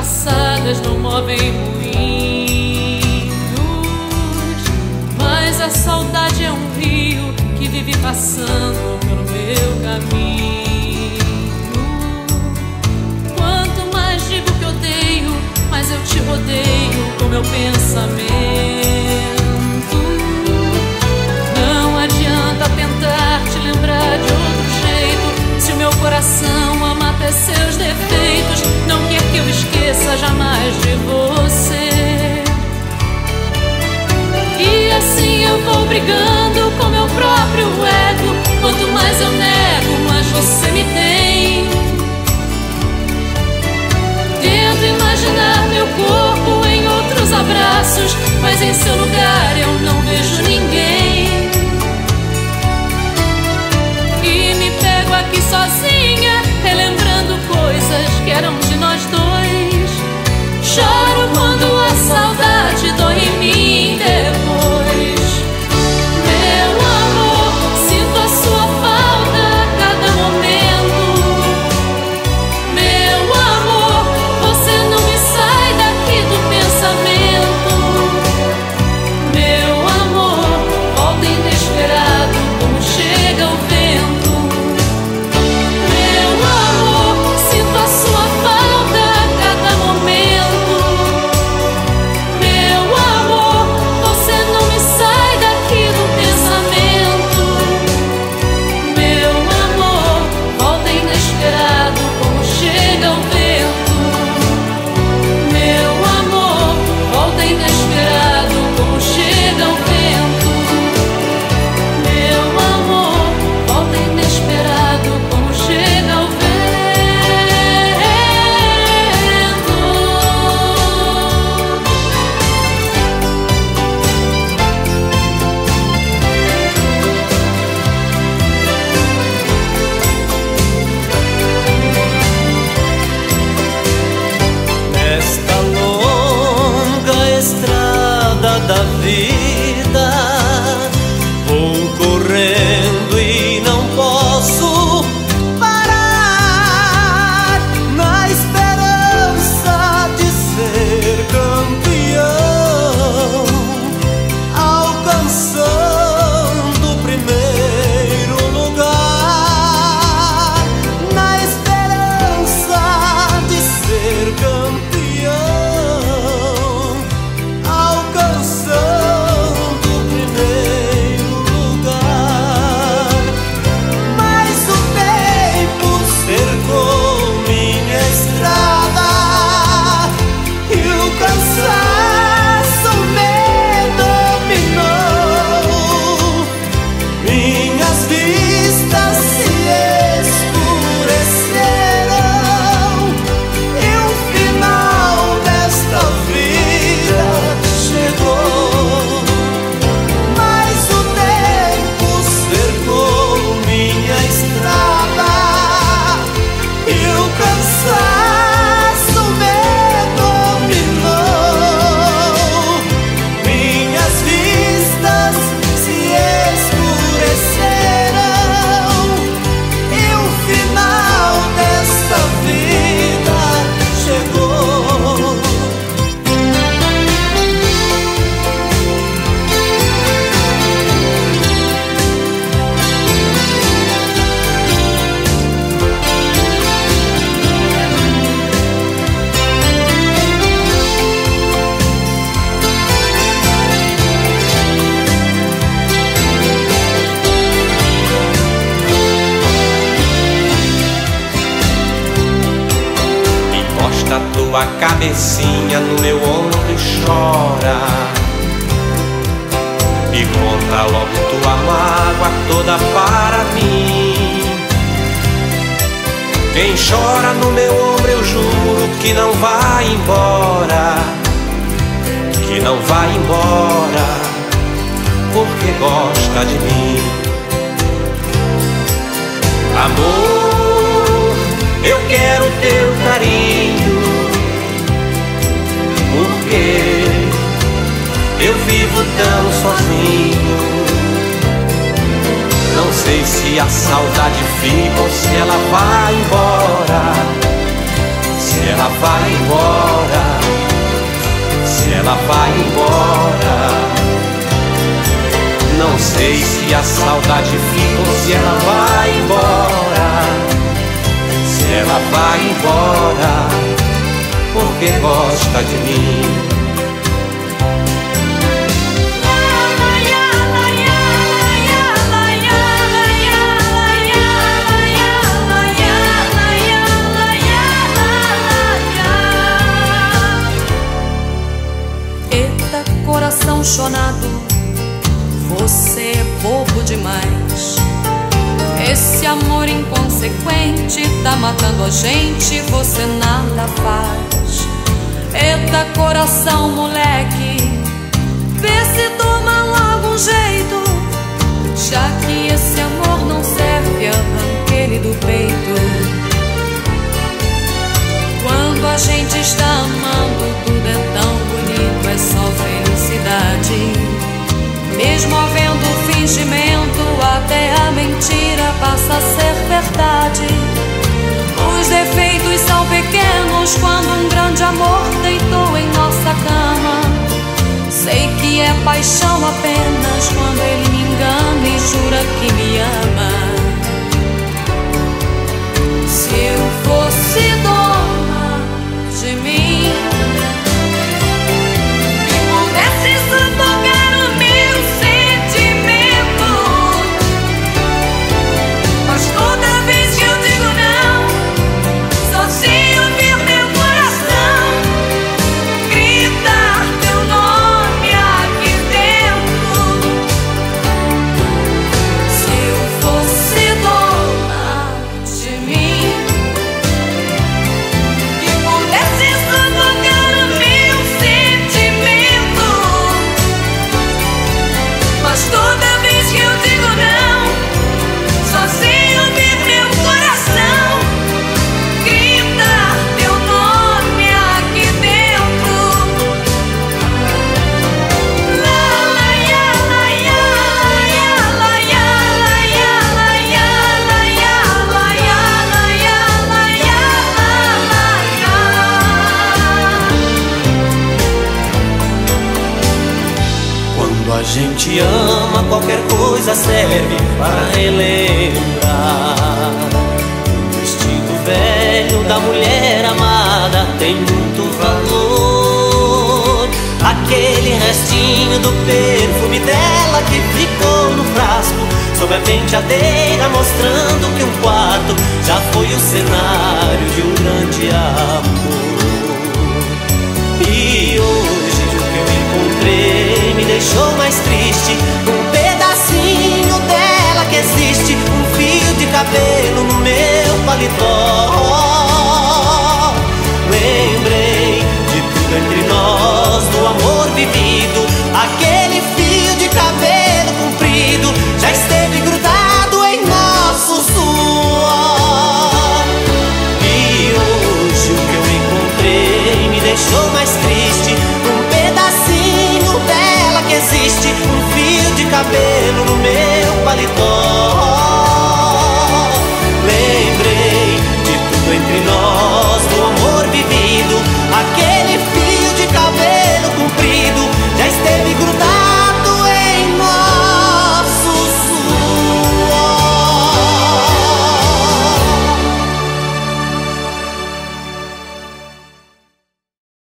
passadas não movem moinhos, mas a saudade é um rio que vive passando pelo meu caminho. Quanto mais digo que odeio, mais eu te rodeio com meu pensamento. Não adianta tentar te lembrar de outro jeito, se o meu coração ama até seus defeitos. Não quer que eu esqueça jamais de você. E assim eu vou brigando com meu próprio ego. Quanto mais eu nego, mais você me tem. Tento imaginar meu corpo em outros abraços, mas em seu lugar eu não vejo ninguém. E me pego aqui sozinha, relembrando coisas que eram de nós dois. Choro quando a saudade dói em mim depois. Meu amor, sinto a sua falta a cada momento. Meu amor, você não me sai daqui do pensamento. Meu amor, volta inesperado como chega o vento. Meu amor, sinto a sua falta a cada momento. Meu amor, você não me sai daqui do pensamento. Meu amor, volta inesperado como chega o vento. Meu amor, volta inesperado como chega o vento. Meu amor, volta inesperado como chega o vento. Nesta longa estrada da vida, vou correndo e não posso parar, na esperança de ser campeão, alcançando o primeiro lugar, na esperança de ser campeão, alcançando o primeiro lugar. Mas o tempo cercou minha estrada e o cansaço me dominou. Minhas vistas se escureceram e o final desta vida chegou. Mas o tempo cercou minha estrada e o cansaço me dominou. Minhas vistas se escureceram e o final desta vida chegou. Encosta tua cabecinha no meu ombro e chora, e conta logo tua mágoa toda para mim. Quem chora no meu ombro eu juro que não vai embora, que não vai embora, porque gosta de mim. Amor, eu quero teu carinho, porque eu vivo tão sozinho. Não sei se a saudade fica ou se ela vai embora, se se ela vai embora, se ela vai embora. Não sei se a saudade fica ou se ela vai embora, se ela vai embora, porque gosta de mim. Eita, coração chonado, você é bobo demais. Esse amor inconsequente tá matando a gente, você nada faz. Eita, coração moleque, vê se toma logo um jeito, já que esse amor não serve, arranque ele do peito. Quando a gente está amando, tudo é tão bonito, é só felicidade. Mesmo havendo fingimento, até a mentira passa a ser verdade. Os defeitos são pequenos quando um grande amor deitou em nossa cama. Sei que é paixão apenas quando ele me engana e jura que me ama. Se eu fosse dona de mim e pudesse sufocar o meu sentimento, mas toda vez que eu digo não, só se ouvir meu coração gritar teu nome aqui dentro. Se eu fosse dona de mim e pudesse sufocar o meu sentimento, mas toda vez que eu digo não, só se ouvir meu coração gritar teu nome aqui dentro. La la ya la ya la ya la ya la ya la ya la ya la ya la ya la ya. Quando a gente ama, qualquer coisa serve para relembrar. O vestido velho da mulher amada tem muito valor. Aquele restinho do perfume dela que ficou no frasco sob a penteadeira, mostrando que um quarto já foi o cenário de um grande amor. E hoje o que eu encontrei me deixou mais triste. Um pedacinho dela que existe, um fio de cabelo no meu paletó. Lembrei de tudo entre nós, do amor vivido. Aquele fio de cabelo comprido já esteve grudado em nosso suor. E hoje o que eu encontrei me deixou mais triste. Um pedacinho dela que existe, um fio de cabelo no meu paletó. Lembrei de tudo entre nós, do amor vivido.